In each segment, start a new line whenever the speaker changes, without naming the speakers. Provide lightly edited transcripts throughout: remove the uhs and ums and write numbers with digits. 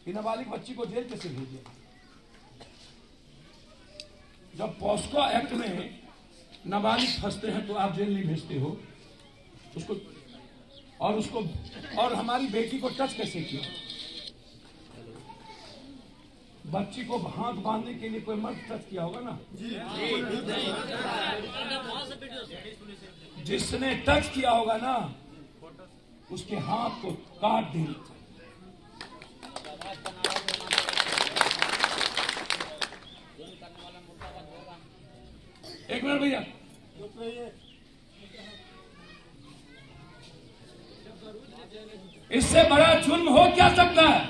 कि नाबालिग बच्ची को जेल कैसे भेजिए? जब पॉस्को एक्ट में नाबालिग फंसते हैं तो आप जेल नहीं भेजते हो उसको, और हमारी बेटी को टच कैसे किया? बच्ची को हाथ बांधने के लिए कोई मर्द टच किया होगा ना? जिसने टच किया होगा ना उसके हाथ को काट देना चाहिए। एक मिनट भैया, इससे बड़ा जुल्म हो क्या सकता है?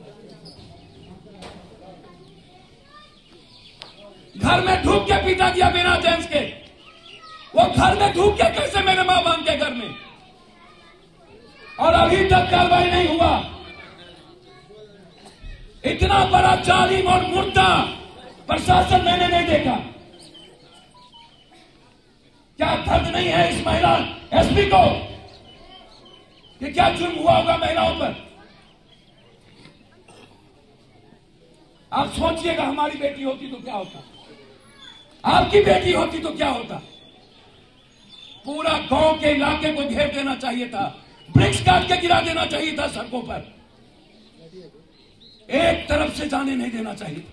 घर में ढूक के पीटा दिया बिना जेंट्स के। वो घर में ढूक के कैसे मेरे मां बाप के घर में, और अभी तक कार्रवाई नहीं हुआ। इतना बड़ा जालिम और मुर्दा प्रशासन मैंने नहीं देखा। क्या दर्द नहीं है इस महिला एसपी को कि क्या जुर्म हुआ होगा महिलाओं पर? आप सोचिएगा, हमारी बेटी होती तो क्या होता, आपकी बेटी होती तो क्या होता? पूरा गांव के इलाके को घेर देना चाहिए था, ब्रिक्स काट के गिरा देना चाहिए था सड़कों पर, एक तरफ से जाने नहीं देना चाहिए।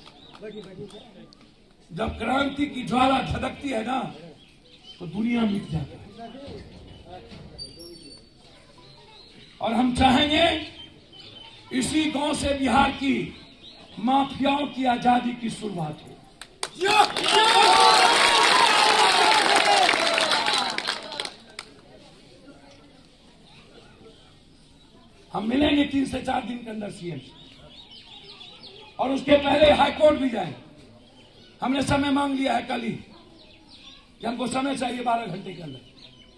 जब क्रांति की ज्वाला धधकती है ना तो दुनिया मिट जाती है। और हम चाहेंगे इसी गांव से बिहार की माफियाओं की आजादी की शुरुआत हो। हम मिलेंगे 3 से 4 दिन के अंदर सीएम से, और उसके पहले हाईकोर्ट भी जाए। हमने समय मांग लिया है कल ही कि हमको समय चाहिए 12 घंटे के अंदर।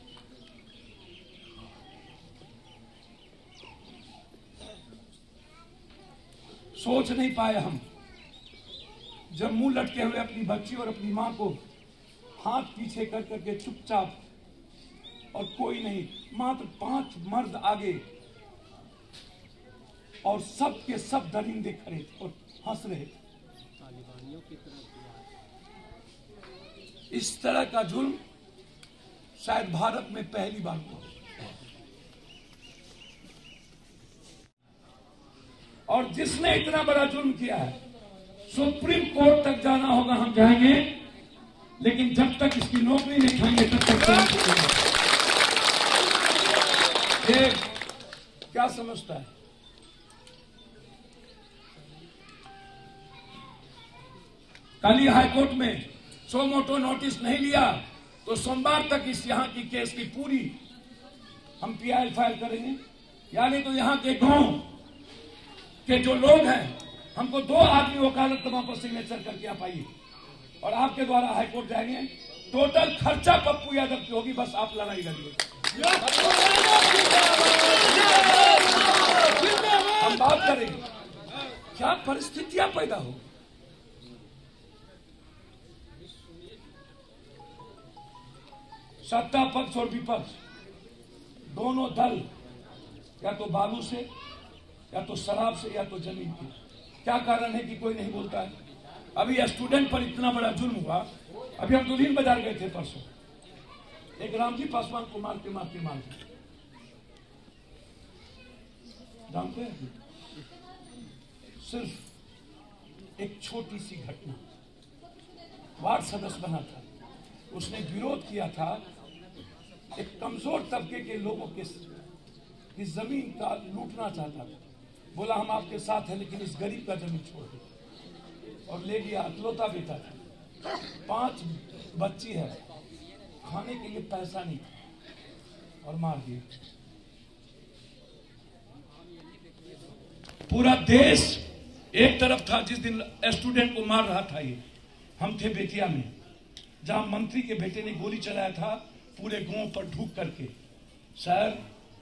सोच नहीं पाए हम, जब मुंह लटके हुए अपनी बच्ची और अपनी मां को हाथ पीछे कर करके चुपचाप, और कोई नहीं, मात्र 5 मर्द आगे और सब के सब दरिंदे खड़े थे और हंस रहे थे। इस तरह का जुल्म शायद भारत में पहली बार हुआ। और जिसने इतना बड़ा जुल्म किया है, सुप्रीम कोर्ट तक जाना होगा, हम जाएंगे, लेकिन जब तक इसकी नौकरी नहीं खाएंगे तब तक ये क्या समझता है? कल ही हाईकोर्ट में सो मोटो नोटिस नहीं लिया तो सोमवार तक इस यहाँ की केस की पूरी हम पीआई फाइल करेंगे। यानी तो यहाँ के गांव के जो लोग हैं, हमको 2 आदमी वकालतनामा पर सिग्नेचर करके आप आइए, और आपके द्वारा हाईकोर्ट जाएंगे। टोटल खर्चा पप्पू यादव की होगी, बस आप लड़ाई लड़िए। हम बात करेंगे क्या परिस्थितियां पैदा हो। सत्ता पक्ष और विपक्ष दोनों दल या तो बालू से, या तो शराब से, या तो जमीन की। क्या कारण है कि कोई नहीं बोलता है? अभी स्टूडेंट पर इतना बड़ा जुल्म हुआ। अभी हम दुल्हीन बाजार गए थे परसों, एक रामजी पासवान को मारते जानते हैं, सिर्फ एक छोटी सी घटना, वार्ड सदस्य बना था, उसने विरोध किया था एक कमजोर तबके के लोगों के इस जमीन का लूटना चाहता था। बोला हम आपके साथ हैं, लेकिन इस गरीब का जमीन छोड़ दो, और ले लिया। इकलौता बेटा था, 5 बच्ची है, खाने के लिए पैसा नहीं था, और मार दिया। पूरा देश एक तरफ था जिस दिन स्टूडेंट को मार रहा था। ये हम थे बेतिया में, जहां मंत्री के बेटे ने गोली चलाया था पूरे गांव पर ढूक करके। सर,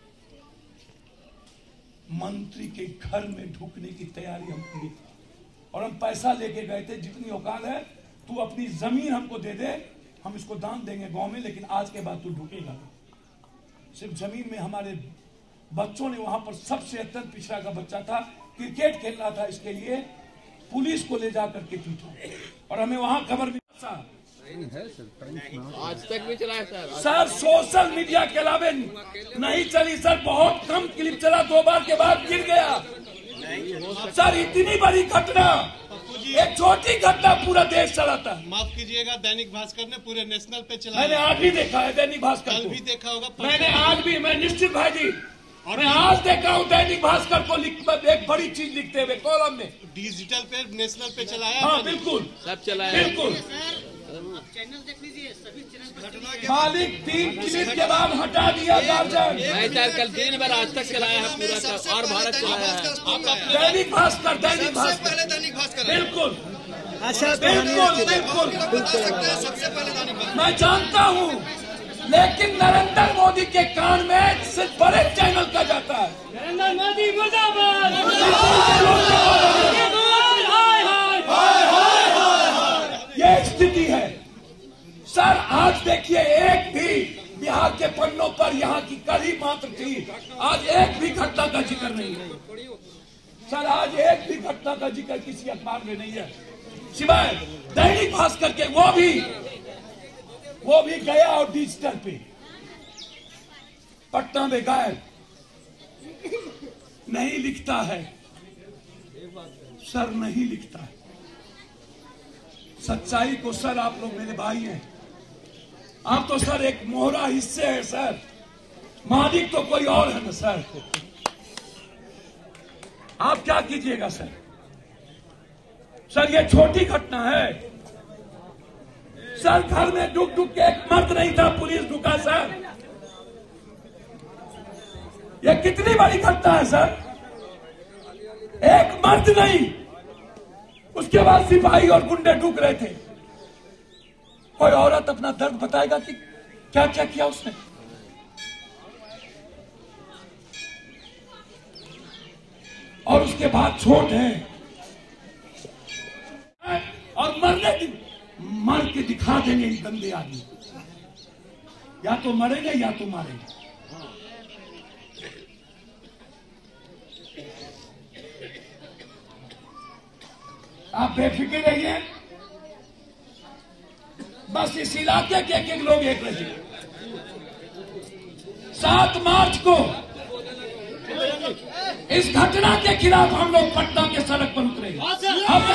मंत्री के घर में ढूकने की तैयारी हम की थी, और हम पैसा लेके गए थे, जितनी औकात है तू अपनी जमीन हमको दे दे, हम इसको दान देंगे गांव में, लेकिन आज के बाद तू ढूकेगा। सिर्फ जमीन में हमारे बच्चों ने वहां पर सबसे अत्यंत पिछड़ा का बच्चा था, क्रिकेट खेल रहा था, इसके लिए पुलिस को ले जाकर के पीटा और हमें वहां खबर मिला।
आज तक भी चला है
सर सोशल मीडिया के अलावे नहीं चली सर, बहुत कम क्लिप चला, 2 बार के बाद गिर गया सर। इतनी बड़ी घटना, एक छोटी घटना पूरा देश चलाता है।
माफ कीजिएगा, दैनिक भास्कर ने पूरे नेशनल पे चलाया।
मैंने आज भी देखा है दैनिक भास्कर,
कल भी देखा होगा।
मैंने आज भी, मैं निश्चित भाई जी, और मैं आज देखा हूँ दैनिक भास्कर को एक बड़ी चीज लिखते हुए कॉलम में,
डिजिटल पे नेशनल पे चलाया।
हाँ बिल्कुल
सब चलाया,
बिल्कुल।
चैनल देख लीजिए, सभी चैनल
मालिक 3 क्लिप के बाद हटा दिया गार्जियन।
भाई साहब कल दिन भर आज तक चलाया है पूरा का, और भारत चलाया है।
दैनिक भास्कर, दैनिक भास्कर,
पहले दैनिक भास्कर
बिल्कुल
अच्छा,
बिल्कुल बिल्कुल
सबसे पहले दैनिक भास्कर।
मैं जानता हूँ, लेकिन नरेंद्र मोदी के कान में सिर्फ बड़े चैनल का जाता है।
नरेंद्र मोदी मुर्दाबाद।
ये स्थिति है सर। आज देखिए, एक भी बिहार के पन्नों पर यहाँ की कड़ी मात्र थी, आज एक भी घटना का जिक्र नहीं है सर। आज एक भी घटना का जिक्र किसी अखबार में नहीं है, सिवाय दैनिक भास्कर के। वो भी गया और डिजिटल पे, पटना में गायब, नहीं लिखता है सर, नहीं लिखता है सच्चाई को सर। आप लोग मेरे भाई हैं, आप तो सर एक मोहरा हिस्से है सर, मालिक तो कोई और है ना सर। आप क्या कीजिएगा सर? सर ये छोटी घटना है सर, घर में डुक डुक के एक मर्द नहीं था, पुलिस ढुका सर। ये कितनी बड़ी घटना है सर, एक मर्द नहीं, उसके बाद सिपाही और गुंडे ढुक रहे थे। कोई औरत अपना दर्द बताएगा कि क्या क्या किया उसने? और उसके बाद छोड़ है और मर के दिखा देंगे ये गंदे आदमी, या तो मरेंगे या तो मारेंगे। आप बेफिक्र रहिए, बस इस इलाके के एक लोग एक रहिए। 7 मार्च को इस घटना के खिलाफ हम लोग पटना के सड़क पर उतरेंगे। हम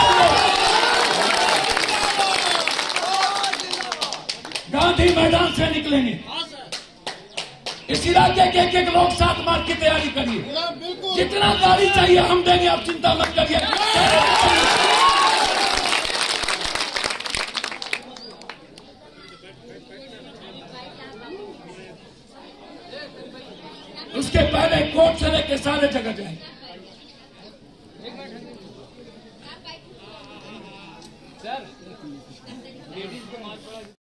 गांधी मैदान से निकलेंगे। इस इलाके के एक लोग 7 मार्च की तैयारी करिए, जितना गाड़ी चाहिए हम देंगे, आप चिंता मत करिए। उसके पहले कोर्ट से लेके सारे जगह जाएंगे।